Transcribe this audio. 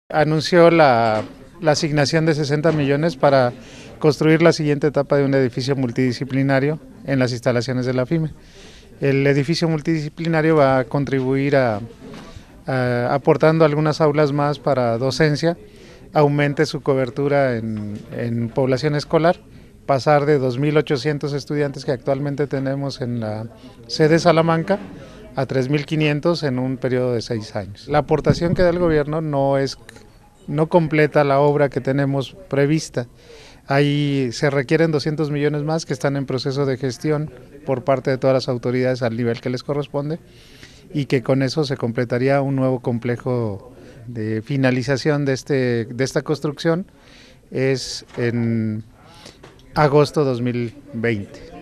Anunció la asignación de 60 millones para construir la siguiente etapa de un edificio multidisciplinario en las instalaciones de la FIME. El edificio multidisciplinario va a contribuir aportando algunas aulas más para docencia, aumente su cobertura en población escolar, pasar de 2.800 estudiantes que actualmente tenemos en la sede Salamanca a 3.500 en un periodo de 6 años. La aportación que da el gobierno no completa la obra que tenemos prevista. Ahí se requieren 200 millones más que están en proceso de gestión por parte de todas las autoridades al nivel que les corresponde, y que con eso se completaría un nuevo complejo de finalización de esta construcción es en agosto 2020.